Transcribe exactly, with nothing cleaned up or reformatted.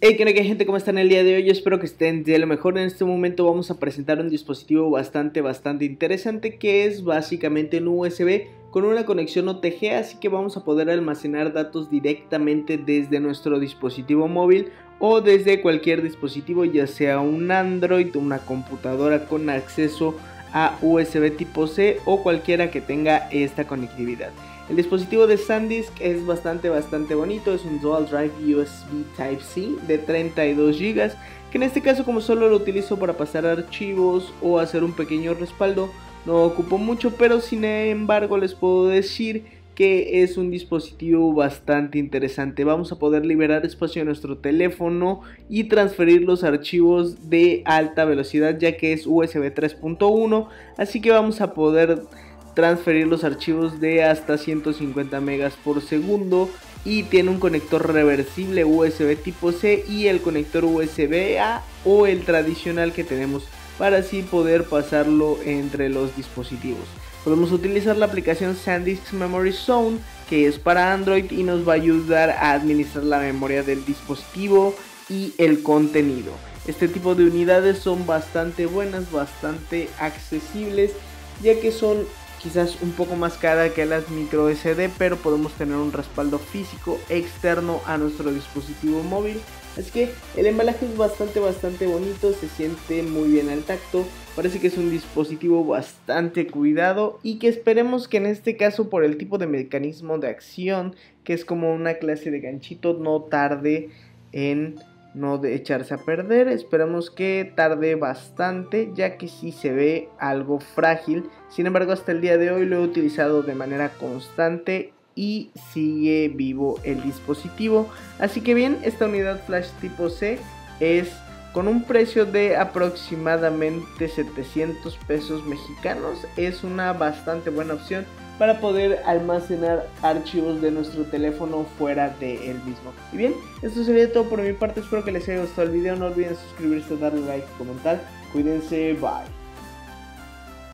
Hey, ¿qué onda, qué gente? ¿Cómo están el día de hoy? Yo espero que estén de lo mejor. En este momento vamos a presentar un dispositivo bastante, bastante interesante, que es básicamente un U S B con una conexión O T G, así que vamos a poder almacenar datos directamente desde nuestro dispositivo móvil o desde cualquier dispositivo, ya sea un Android, una computadora con acceso a U S B tipo C o cualquiera que tenga esta conectividad. El dispositivo de SanDisk es bastante bastante bonito, es un Dual Drive U S B Type C de treinta y dos gigas, que en este caso, como solo lo utilizo para pasar archivos o hacer un pequeño respaldo, no ocupo mucho, pero sin embargo les puedo decir que es un dispositivo bastante interesante. Vamos a poder liberar espacio en nuestro teléfono y transferir los archivos de alta velocidad, ya que es U S B tres punto uno, así que vamos a poder transferir los archivos de hasta ciento cincuenta megas por segundo, y tiene un conector reversible U S B tipo C y el conector U S B A o el tradicional que tenemos, para así poder pasarlo entre los dispositivos. Podemos utilizar la aplicación SanDisk Memory Zone, que es para Android y nos va a ayudar a administrar la memoria del dispositivo y el contenido. Este tipo de unidades son bastante buenas, bastante accesibles, ya que son quizás un poco más cara que las micro S D, pero podemos tener un respaldo físico externo a nuestro dispositivo móvil. Así que el embalaje es bastante bastante bonito, se siente muy bien al tacto, parece que es un dispositivo bastante cuidado y que esperemos que en este caso, por el tipo de mecanismo de acción, que es como una clase de ganchito, no tarde en no de echarse a perder. Esperamos que tarde bastante, ya que sí se ve algo frágil. Sin embargo, hasta el día de hoy lo he utilizado de manera constante y sigue vivo el dispositivo. Así que bien, esta unidad flash tipo C es con un precio de aproximadamente setecientos pesos mexicanos. Es una bastante buena opción para poder almacenar archivos de nuestro teléfono fuera de él mismo. Y bien, esto sería todo por mi parte. Espero que les haya gustado el video. No olviden suscribirse, darle like, comentar. Cuídense, bye.